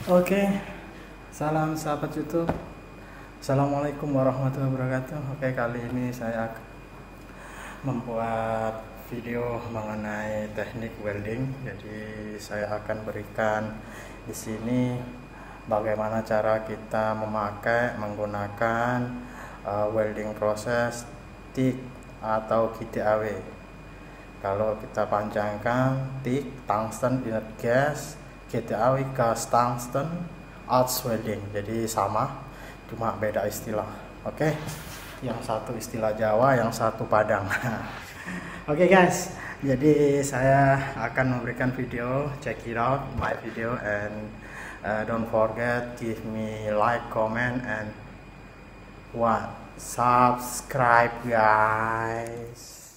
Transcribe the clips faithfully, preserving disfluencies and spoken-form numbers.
Oke, salam sahabat YouTube. Assalamualaikum warahmatullahi wabarakatuh. Oke, kali ini saya akan membuat video mengenai teknik welding. Jadi saya akan berikan di sini bagaimana cara kita memakai menggunakan uh, welding proses TIG atau G T A W. Kalau kita panjangkan TIG, tungsten inert gas, G T A W gas tungsten arc welding, jadi sama, cuma beda istilah. Oke, yang satu istilah Jawa, yang satu Padang. Oke guys, jadi saya akan memberikan video. Check it out my video and uh, don't forget give me like, comment and what subscribe guys.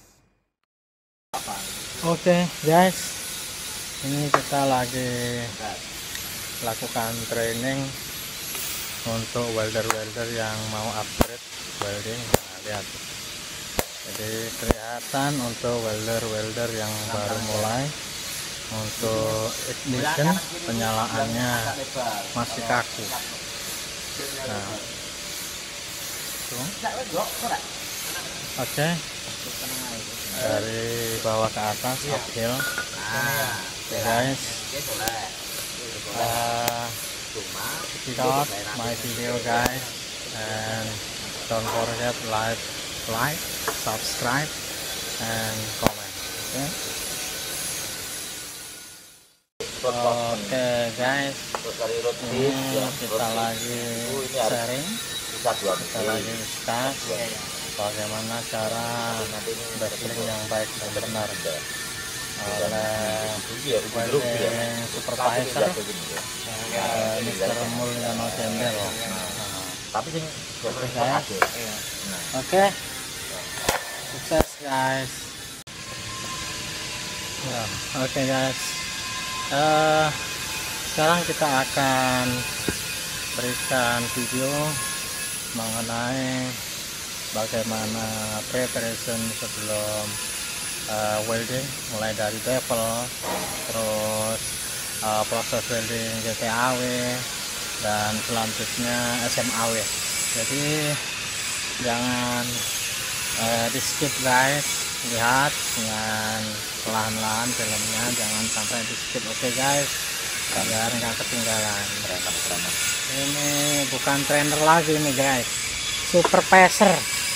Oke guys, ini kita lagi lakukan training untuk welder-welder yang mau upgrade welding. Nah, lihat, jadi kelihatan untuk welder-welder yang baru mulai, untuk ignition penyalaannya masih kaku. Nah, oke, dari bawah ke atas uphill. Okay, guys, uh, start my video guys, and don't forget like, like, subscribe, and comment. Okay. Oke okay, guys, ini kita lagi sharing, kita lagi discuss bagaimana cara backling yang baik dan benar oleh welding supervisor uh, mister Mulyono Gembel. Tapi sing guys, oke, sukses guys. Ya, oke okay, guys. Uh, sekarang kita akan berikan video mengenai bagaimana preparation sebelum uh, welding, mulai dari bevel, terus uh, proses welding G T A W, dan selanjutnya S M A W. Jadi jangan uh, di skip guys, lihat dengan pelan-pelan filmnya, jangan sampai di skip. Oke okay, guys, agar nggak ketinggalan. Ini bukan trainer lagi nih guys, supervisor.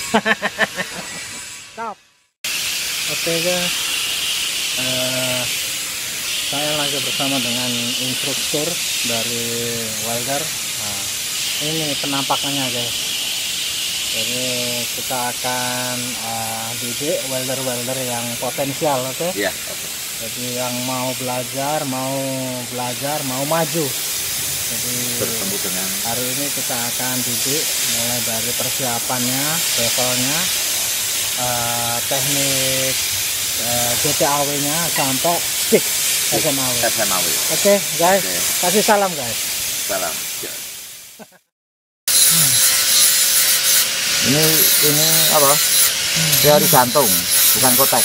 Stop. Oke okay, guys, uh, saya lagi bersama dengan instruktur dari welder. Nah, ini penampakannya guys. Jadi kita akan uh, didik welder-welder yang potensial, oke? Okay? Iya. Okay. Jadi yang mau belajar, mau belajar, mau maju. Jadi bertemu dengan hari ini kita akan didik mulai dari persiapannya, levelnya, uh, teknik uh, G T A W-nya sampai stick S M A W. S M A W. Oke okay, guys, okay. Kasih salam guys. Salam. Ya. Ini ini apa? Hmm. Teori jantung, bukan kotek.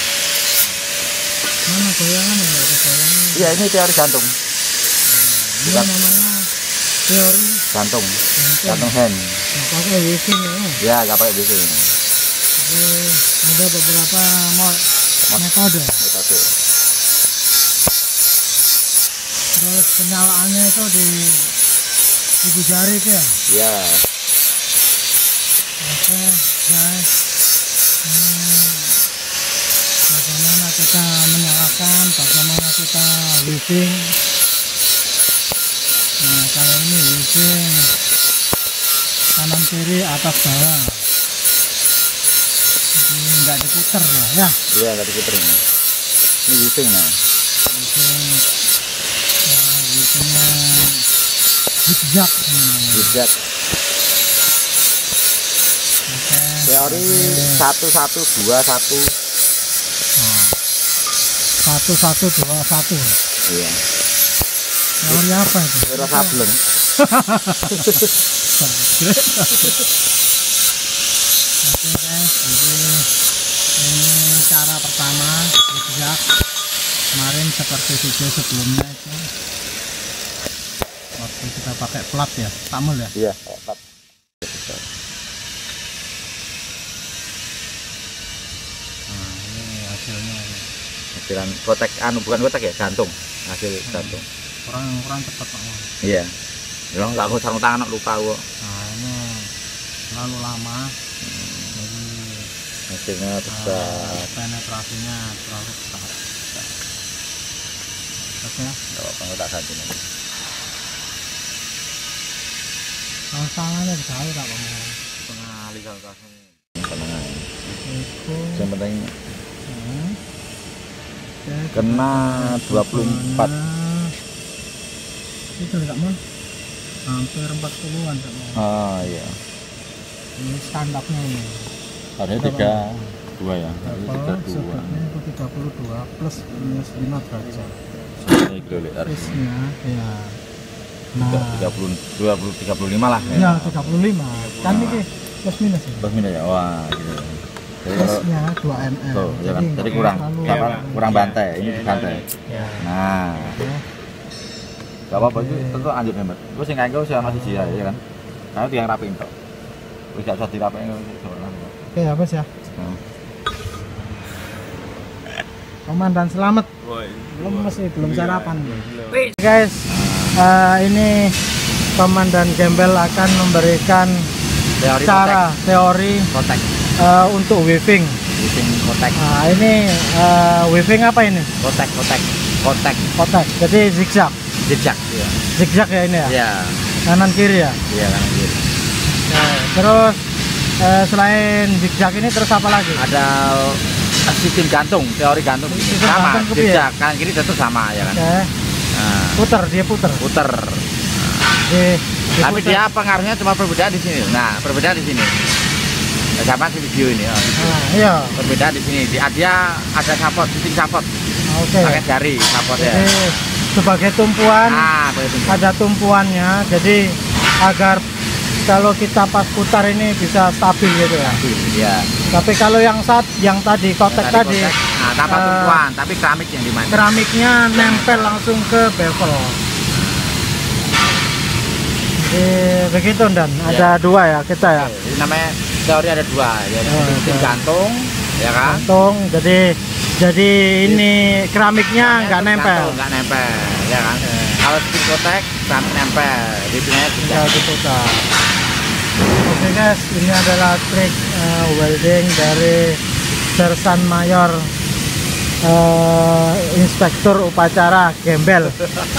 Mana goyangan ya? Goyangan. Iya, ini teori jantung. Hmm. Ini namanya teori jantung. Jantung, jantung hand. Nggak pakai bising ya? Ya, nggak pakai bising. Jadi ada beberapa metode. Metode. Terus penyalaannya itu di ibu jari itu ya? Ya. Oke guys, ini bagaimana kita menyalakan, bagaimana kita weaving. Nah, kalau ini weaving kanan kiri atas bawah, jadi nggak diputer ya, ya? Iya, nggak diputer ini. Ini weaving nah. Weaving, ya, weavingnya zigzag. Zigzag. Teori satu satu dua satu. Satu satu dua satu. Iya. Teori apa itu? Teori sableng. Oke guys, jadi ini cara pertama zigzag. Kemarin seperti video sebelumnya itu. waktu kita pakai plat ya, tamul ya. Iya, plat. Nah, ini hasilnya. Hasilan kotek anu bukan kotek ya, gantung. Hasil Hmm. gantung. Kurang kurang cepat Pak. Iya. Lo nggak mau sarung tangan lupa kok. Nah, ini terlalu lama. Jadi Hasilnya besar. uh, penetrasinya terlalu besar. Oke. Kalau kamu tak ganti nanti. Sarung tangannya bisa tak Pak? Pengali kalau kamu. Tenang. Itu. Yang penting Hmm. Oke, kena dua puluh empat. Itu enggak mau hampir empat puluhan enggak mau. Oh iya. Ini standarnya ini. Harusnya tiga dua ya. Tiga dua. Itu tiga puluh dua plus minus lima derajat. Ini kilo liter. Plusnya ya. Nah, Tiga puluh dua puluh tiga puluh lima lah. ya tiga puluh lima. Kan ini plus minus ya. Plus minus ya. Wah gitu. Jadi kalau Plusnya dua ml. tuh, ya kan? Jadi kurang, terlalu- apa, kurang bantai. Ini dibantai. Ya. Nah, Ya. gak apa-apa itu tentu lanjut hemat. Terus yang kayak gue sih masih jia ya kan. Karena dia yang rapiin kok. Terus gak usah dirapiin soalnya. Oke, apa sih ya? Nah. Komandan selamat. Belum masih belum sarapan. Guys, eh, ini Komandan Gembel akan memberikan Teori cara teori kotek, eh, untuk weaving. bikin kotek, Nah, ini eh, weaving apa ini? kotek, kotek, kotek, Kotak. Jadi zigzag. jejak. Iya. Zigzag ya ini ya. Iya. Kanan kiri ya. Iya kan gitu. Nah, terus eh, selain zigzag ini terus apa lagi? Ada sistem gantung, teori gantung Sistem sama, gantung kepiye? jejak kanan kiri tentu sama ya kan. Oke. Nah, Puter, dia puter. puter. Di- Tapi diputer. dia pengaruhnya cuma perbedaan di sini. Nah, perbedaan di sini. Sama di video ini. Oh, gitu. Nah, iya. Perbedaan di sini. Dia, dia ada sapot, sistem sapot, Oke. pakai jari sapotnya. Jadi sebagai tumpuan Nah, pakai tumpuan. ada tumpuannya. Jadi agar kalau kita pas putar ini bisa stabil gitu ya. Iya. Tapi kalau yang saat yang tadi kotek Yang tadi, kotek, nah, tanpa eh, tumpuan, tapi keramik yang dimainin. keramiknya nempel langsung ke bevel. Jadi begitu Dan. Ada dua ya kita ya. Jadi namanya teori ada dua, ya. Oh, Sistem oke. gantung, ya kan? Gantung. Jadi jadi ini keramiknya nggak Terus nempel. gantung, nggak nempel, ya kan? Kalau sistem kotek, keramik nempel. Di sini Tinggal diputar. Oke guys, ini adalah trik eh, welding dari Sersan Mayor eh, Inspektur Upacara Gembel.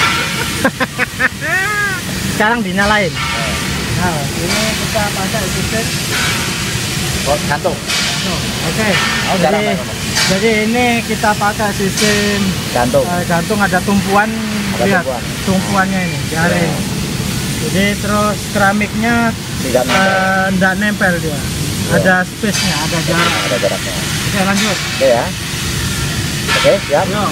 Sekarang dinyalain. Nah, ini kita pakai sistem. Oh, gantung. Oke. Oh, jarang, Jadi, Pak. jadi ini kita pakai sistem Gantung. eh, gantung ada tumpuan. Ada Lihat tumpuan. tumpuannya ini jari. Ya. Jadi terus keramiknya Tidak nempel. eh, nggak nempel dia. Ada space-nya, ada jarak. Ada jaraknya. Oke, lanjut. Oke ya. Oke, siap. Yo.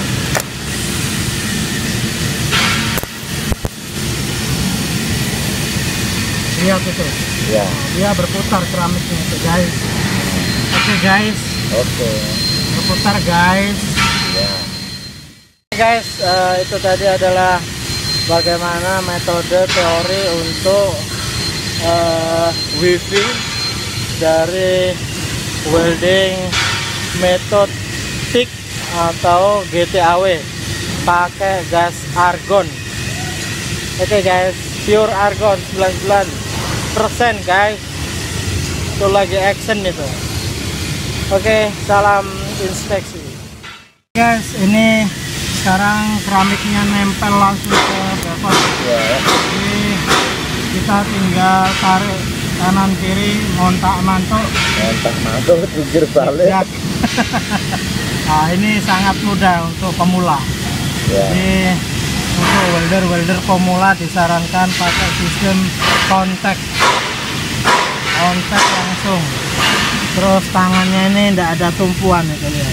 Lihat itu. Ya. Dia berputar keramiknya itu, guys. Oke, guys. Oke. Berputar, guys. Ya. Oke, guys, eh, itu tadi adalah bagaimana metode teori untuk eh, weaving dari welding metode T I K atau G T A W pakai gas argon. Oke guys, pure argon sembilan puluh sembilan persen guys. Itu lagi action itu. Oke, salam inspeksi. Guys, ini sekarang keramiknya nempel langsung ke bevel. Ya. Jadi kita tinggal tarik kanan kiri, montak mantuk. Mantap, mantul, jujur balik. Zigzag. Nah, ini sangat mudah untuk pemula. Ya. Jadi untuk welder-welder pemula disarankan pakai sistem kontak, kontak langsung. Terus tangannya ini tidak ada tumpuan ya kalian.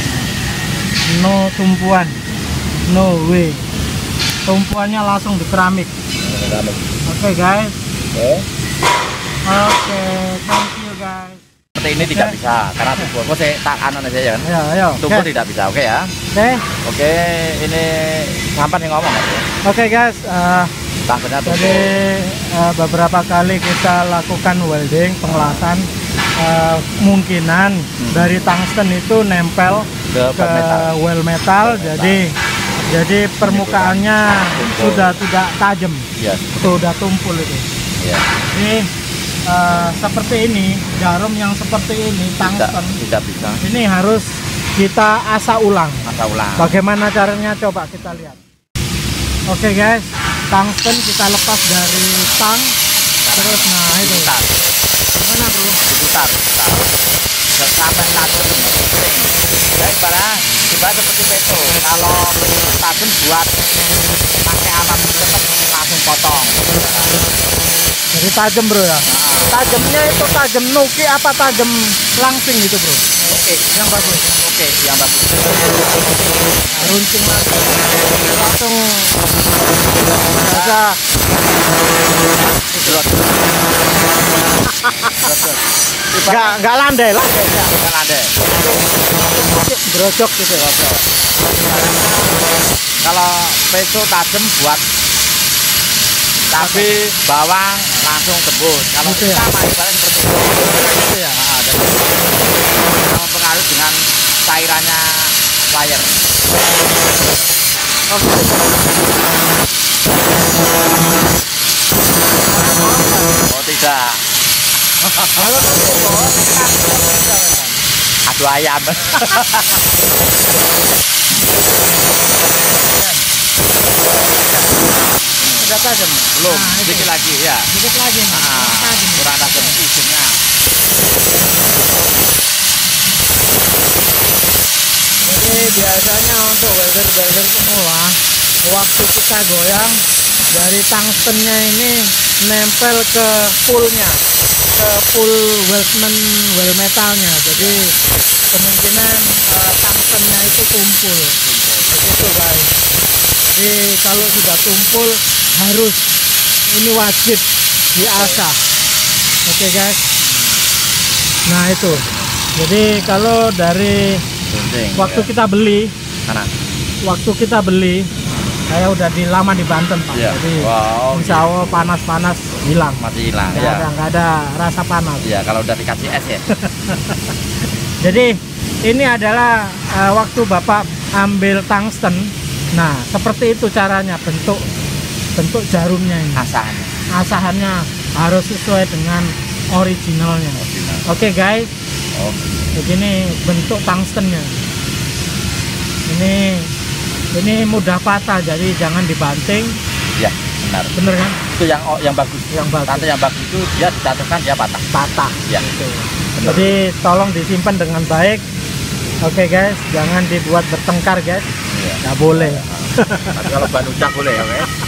No tumpuan, no way. Tumpuannya langsung di keramik. Keramik. Oke guys. Oke. Oke, thank you guys. Seperti ini tidak bisa karena tubuh. Kok saya tak anon aja ya kan? Ayo, ayo. Tubuh Oke. tidak bisa, oke ya? Oke. Oke, ini sampan yang ngomong kan? Oke guys, eh, Tangstennya tumpul. Jadi uh, beberapa kali kita lakukan welding, pengelasan, uh, kemungkinan hmm. dari tungsten itu nempel ke, ke metal. well metal, jadi jadi permukaannya sudah tidak tajam, ya. Sudah tumpul itu. Ya. Jadi uh, seperti ini, jarum yang seperti ini tungsten tidak, tidak bisa. Ini harus kita asa ulang. Asa ulang. Bagaimana caranya? Coba kita lihat. Oke guys, tungsten kita lepas dari tang, terus nah itu. Diputar. Gimana bro? Diputar, diputar. Sampai satu kering. Ya ibarat, ibarat seperti peto. Kalau tajam buat pakai alat cepat langsung potong. Jadi tajam bro ya? Nah. Tajamnya itu tajam nuki apa tajam langsing gitu bro? Oke, yang bagus. Oke, yang bagus. Nah, runcing lagi. Langsung aja. Enggak, enggak landai, landai. Enggak landai. Brojok gitu. Brojok. Kalau peso tajam buat tapi bawang langsung tembus. Kalau gitu kita ya? mah ibaratnya seperti itu. Gitu ya? Nah, dan itu mempengaruhi dengan cairannya wire. Oke. Oh tidak. Kalau adu ayam. Sudah tajam? Belum, Nah, sedikit lagi ya. Sedikit lagi nih. Nah, tajam. kurang tajam ujungnya. Jadi biasanya untuk welder-welder pemula, waktu kita goyang dari tungstennya ini nempel ke poolnya, ke pool weldment well metalnya. Jadi kemungkinan uh, tungstennya itu tumpul. Begitu guys. Jadi kalau sudah tumpul harus ini wajib diasah. Oke okay, guys. Nah itu. Jadi kalau dari Gunting, waktu ya. kita beli, Mana? waktu kita beli, saya udah di lama di Banten Pak. Ya. Jadi Wow, insya Allah panas-panas hilang. masih hilang Nggak ya. ada, nggak ada rasa panas. Iya, kalau udah dikasih es ya. Jadi ini adalah uh, waktu Bapak ambil tungsten. Nah, seperti itu caranya bentuk bentuk jarumnya ini. Asahannya. Asahannya harus sesuai dengan originalnya. Original. Oke guys, Oh, begini bentuk tungstennya. Ini ini mudah patah, jadi jangan dibanting. ya benar. Bener kan? Itu yang oh, yang bagus. Yang bagus. Tante yang bagus itu dia dijatuhkan dia patah. Patah. Ya. Gitu. Jadi tolong disimpan dengan baik. Oke guys, jangan dibuat bertengkar guys. Iya. Nggak boleh. Tapi kalau ban ucap boleh ya, guys.